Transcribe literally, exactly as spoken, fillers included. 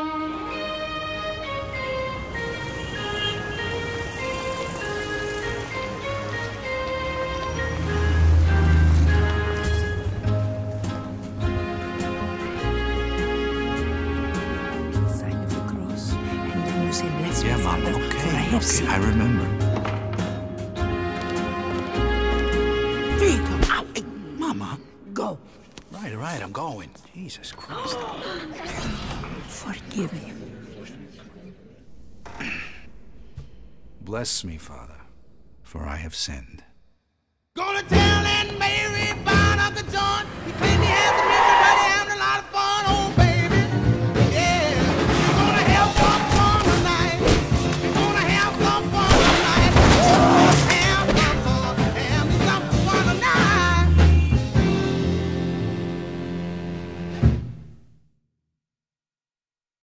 Yeah, Mom, okay, okay, I remember. Ow, hey, Mama. go. Right, right, I'm going. Jesus Christ. Forgive him. Bless me, Father, for I have sinned. Gonna tell Aunt Mary about Uncle John. He